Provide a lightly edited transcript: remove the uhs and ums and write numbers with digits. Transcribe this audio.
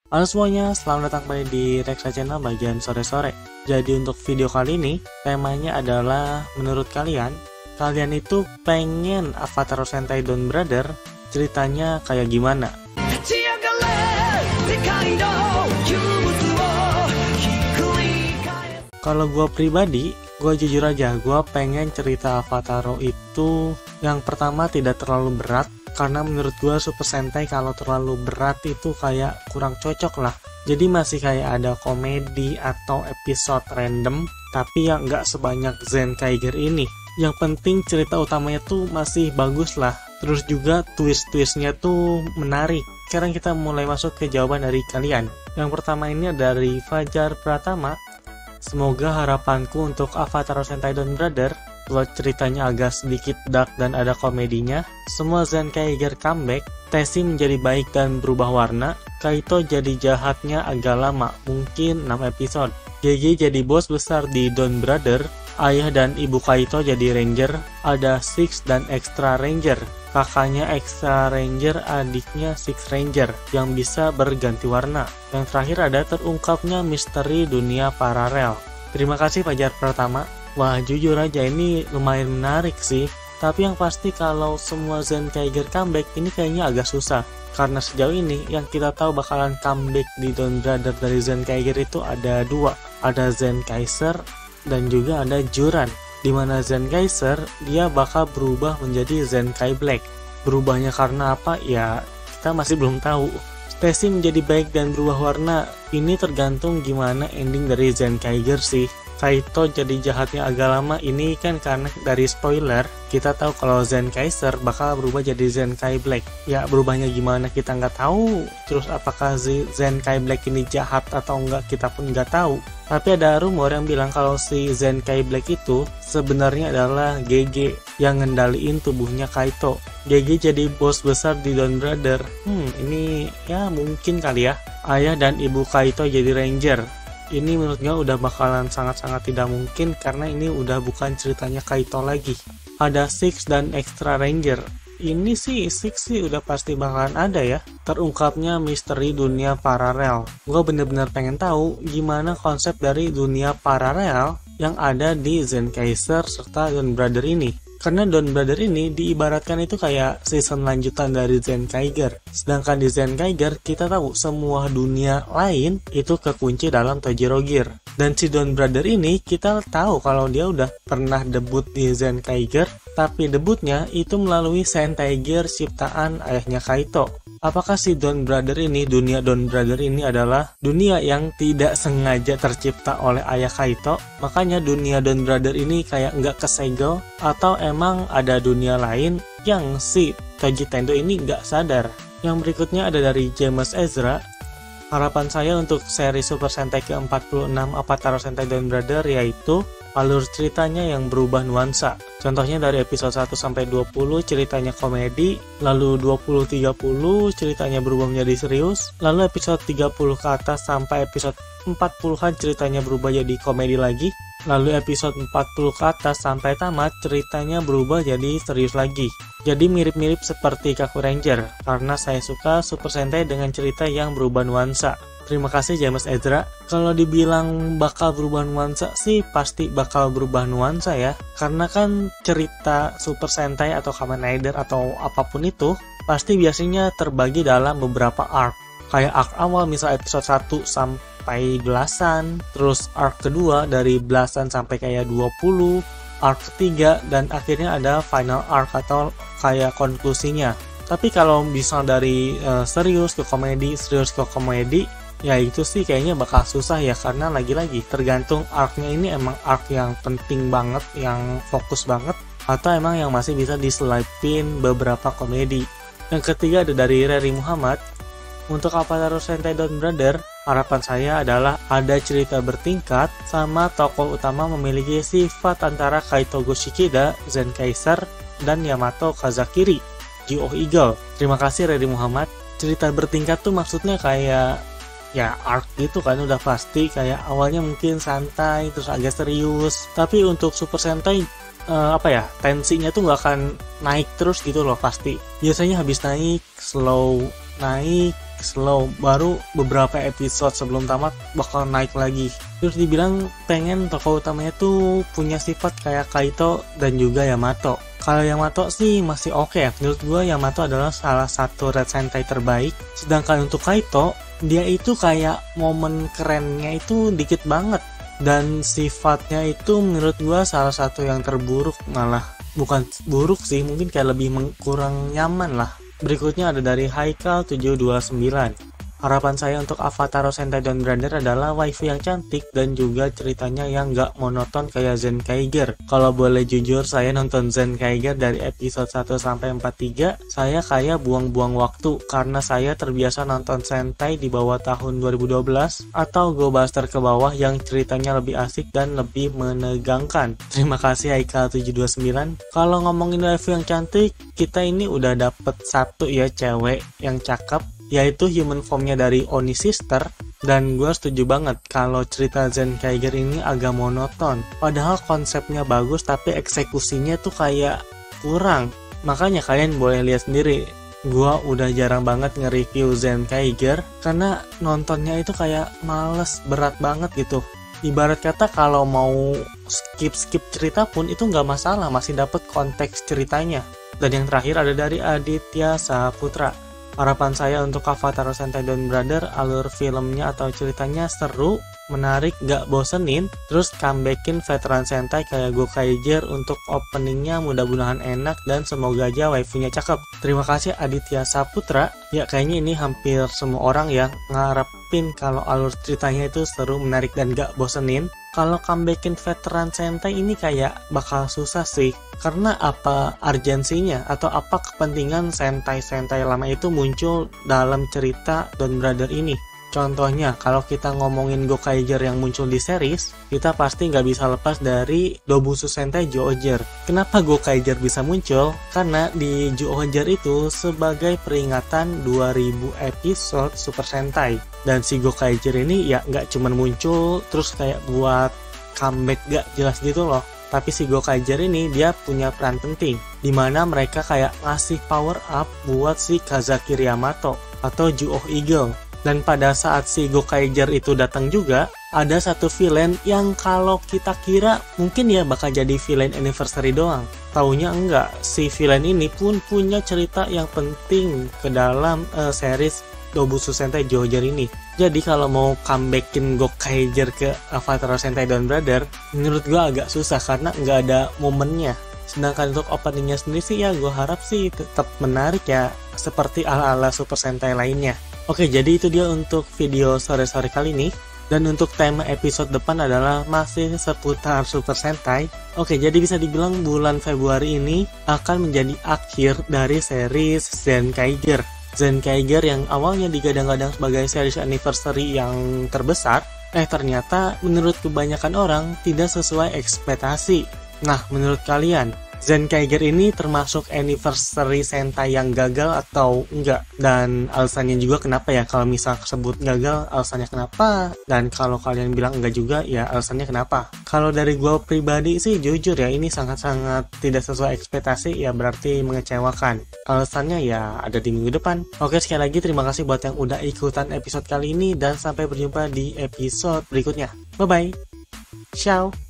Halo semuanya, selamat datang kembali di Reksa Channel bagian sore-sore. Jadi untuk video kali ini, temanya adalah menurut kalian itu pengen Avatar Sentai Don Brother ceritanya kayak gimana? Kalau gue pribadi, gue jujur aja, gue pengen cerita Avatar itu yang pertama tidak terlalu berat. Karena menurut gue Super Sentai kalau terlalu berat itu kayak kurang cocok lah. Jadi masih kayak ada komedi atau episode random, tapi yang nggak sebanyak Zenkaiger ini. Yang penting cerita utamanya tuh masih bagus lah. Terus juga twist-twistnya tuh menarik. Sekarang kita mulai masuk ke jawaban dari kalian. Yang pertama ini dari Fajar Pratama. Semoga harapanku untuk Avatar Sentai Don Brother, plot ceritanya agak sedikit dark dan ada komedinya. Semua Zenkaiger comeback, Tesi menjadi baik dan berubah warna, Kaito jadi jahatnya agak lama, mungkin 6 episode. GG jadi bos besar di Don Brother, ayah dan ibu Kaito jadi ranger, ada Six dan Extra Ranger. Kakaknya Extra Ranger, adiknya Six Ranger yang bisa berganti warna. Yang terakhir ada terungkapnya misteri dunia paralel. Terima kasih Fajar Pertama. Wah, jujur aja ini lumayan menarik sih. Tapi yang pasti kalau semua Zenkaiger comeback ini kayaknya agak susah. Karena sejauh ini yang kita tahu bakalan comeback di Don Brother dari Zenkaiger itu ada dua. Ada Zenkaiser dan juga ada Juran. Dimana Zenkaiser dia bakal berubah menjadi Zenkai Black. Berubahnya karena apa? Ya kita masih belum tahu. Tesi menjadi baik dan berubah warna. Ini tergantung gimana ending dari Zenkaiger sih. Kaito jadi jahatnya agak lama ini kan karena dari spoiler kita tahu kalau Zenkaiser bakal berubah jadi Zenkai Black. Ya berubahnya gimana kita nggak tahu. Terus apakah Zenkai Black ini jahat atau enggak kita pun nggak tahu. Tapi ada rumor yang bilang kalau si Zenkai Black itu sebenarnya adalah GG yang ngendaliin tubuhnya Kaito. GG jadi bos besar di Don Brother. Ini ya mungkin kali ya. Ayah dan ibu Kaito jadi ranger. Ini menurut gue udah bakalan sangat-sangat tidak mungkin karena ini udah bukan ceritanya Kaito lagi. Ada Six dan Extra Ranger. Ini sih Six sih udah pasti bakalan ada ya. Terungkapnya misteri dunia paralel. Gue bener-bener pengen tahu gimana konsep dari dunia paralel yang ada di Zenkaiser serta Don Brother ini. Karena Don Brother ini diibaratkan itu kayak season lanjutan dari Zenkaiger. Sedangkan di Zenkaiger kita tahu semua dunia lain itu kekunci dalam Tojiro Gear. Dan si Don Brother ini kita tahu kalau dia udah pernah debut di Zenkaiger, tapi debutnya itu melalui Sentai Gear ciptaan ayahnya Kaito. Apakah si Don Brother ini, dunia Don Brother ini adalah dunia yang tidak sengaja tercipta oleh ayah Kaito? Makanya dunia Don Brother ini kayak nggak kesegel, atau emang ada dunia lain yang si Toji Tendo ini nggak sadar? Yang berikutnya ada dari James Ezra. Harapan saya untuk seri Super Sentai ke-46 Avatar Sentai Don Brother yaitu alur ceritanya yang berubah nuansa. Contohnya dari episode 1 sampai 20 ceritanya komedi, lalu 20-30 ceritanya berubah menjadi serius, lalu episode 30 ke atas sampai episode 40-an ceritanya berubah jadi komedi lagi, lalu episode 40 ke atas sampai tamat ceritanya berubah jadi serius lagi. Jadi mirip-mirip seperti Kaku Ranger, karena saya suka Super Sentai dengan cerita yang berubah nuansa. Terima kasih James Ezra. Kalau dibilang bakal berubah nuansa sih pasti bakal berubah nuansa ya. Karena kan cerita Super Sentai atau Kamen Rider atau apapun itu pasti biasanya terbagi dalam beberapa arc. Kayak arc awal misal episode 1 sampai belasan, terus arc kedua dari belasan sampai kayak 20, arc ketiga, dan akhirnya ada final arc atau kayak konklusinya. Tapi kalau misal dari serius ke komedi, ya itu sih kayaknya bakal susah ya, karena lagi-lagi tergantung arc-nya ini emang arc yang penting banget, yang fokus banget, atau emang yang masih bisa diselipin beberapa komedi. Yang ketiga ada dari Reri Muhammad. Untuk Avatar Sentai Don Brother, harapan saya adalah ada cerita bertingkat sama tokoh utama memiliki sifat antara Kaito Goshikida, Zenkaiser, dan Yamato Kazakiri, G.O. Eagle. Terima kasih Reri Muhammad. Cerita bertingkat tuh maksudnya kayak ya arc gitu kan, udah pasti kayak awalnya mungkin santai terus agak serius, tapi untuk Super Sentai tensinya tuh nggak akan naik terus gitu loh, pasti biasanya habis naik slow, naik slow, baru beberapa episode sebelum tamat bakal naik lagi. Terus dibilang pengen tokoh utamanya tuh punya sifat kayak Kaito dan juga Yamato. Kalau Yamato sih masih oke ya. Menurut gue Yamato adalah salah satu Red Sentai terbaik. Sedangkan untuk Kaito, dia itu kayak momen kerennya itu dikit banget. Dan sifatnya itu menurut gue salah satu yang terburuk malah. Bukan buruk sih, mungkin kayak lebih kurang nyaman lah. Berikutnya ada dari Haikal 729. Harapan saya untuk Avataro Sentai Dawn Brother adalah waifu yang cantik dan juga ceritanya yang gak monoton kayak Zenkaiger. Kalau boleh jujur, saya nonton Zenkaiger dari episode 1 sampai 43, saya kayak buang-buang waktu karena saya terbiasa nonton Sentai di bawah tahun 2012 atau Go Buster ke bawah yang ceritanya lebih asik dan lebih menegangkan. Terima kasih Haikal 729. Kalau ngomongin waifu yang cantik, kita ini udah dapet satu ya cewek yang cakep, yaitu human formnya dari Oni Sister, dan gue setuju banget kalau cerita Zenkaiger ini agak monoton. Padahal konsepnya bagus tapi eksekusinya tuh kayak kurang. Makanya kalian boleh lihat sendiri, gue udah jarang banget nge-review Zenkaiger karena nontonnya itu kayak males, berat banget gitu. Ibarat kata kalau mau skip cerita pun itu nggak masalah, masih dapet konteks ceritanya. Dan yang terakhir ada dari Aditya Saputra. Harapan saya untuk Avataro Sentai Dawn Brother, alur filmnya atau ceritanya seru, menarik, gak bosenin, terus comebackin veteran Sentai kayak Gokaiger untuk openingnya mudah-mudahan enak dan semoga aja waifunya cakep. Terima kasih Aditya Saputra. Ya kayaknya ini hampir semua orang yang ngarepin kalau alur ceritanya itu seru, menarik dan gak bosenin. Kalau comebackin veteran Sentai ini kayak bakal susah sih, karena apa urgensinya atau apa kepentingan Sentai lama itu muncul dalam cerita Dawn Brother ini. Contohnya, kalau kita ngomongin Gokaiger yang muncul di series, kita pasti nggak bisa lepas dari Dobusu Sentai Zyuohger. Kenapa Gokaiger bisa muncul? Karena di Zyuohger itu sebagai peringatan 2000 episode Super Sentai. Dan si Gokaiger ini ya nggak cuman muncul terus kayak buat comeback gak jelas gitu loh. Tapi si Gokaiger ini dia punya peran penting, dimana mereka kayak ngasih power up buat si Kazaki Ryamato atau Zyuoh Eagle. Dan pada saat si Gokaiger itu datang juga, ada satu villain yang kalau kita kira mungkin ya bakal jadi villain anniversary doang. Taunya enggak, si villain ini pun punya cerita yang penting ke dalam series Dobusu Sentai Zyuohger ini. Jadi kalau mau comebackin Gokaiger ke Avataro Sentai Dawn Brother, menurut gua agak susah karena nggak ada momennya. Sedangkan untuk openingnya sendiri sih ya gue harap sih tetap menarik ya, seperti ala-ala Super Sentai lainnya. Oke, jadi itu dia untuk video sore-sore kali ini. Dan untuk tema episode depan adalah masih seputar Super Sentai. Oke, jadi bisa dibilang bulan Februari ini akan menjadi akhir dari series Zenkaiger. Zenkaiger yang awalnya digadang-gadang sebagai series anniversary yang terbesar, ternyata menurut kebanyakan orang tidak sesuai ekspektasi. Nah, menurut kalian, Zenkaiger ini termasuk anniversary Sentai yang gagal atau enggak? Dan alasannya juga kenapa ya, kalau misal tersebut gagal, alasannya kenapa? Dan kalau kalian bilang enggak juga, ya alasannya kenapa? Kalau dari gue pribadi sih jujur ya, ini sangat-sangat tidak sesuai ekspektasi, ya berarti mengecewakan. Alasannya ya ada di minggu depan. Oke, sekali lagi terima kasih buat yang udah ikutan episode kali ini, dan sampai berjumpa di episode berikutnya. Bye-bye. Ciao.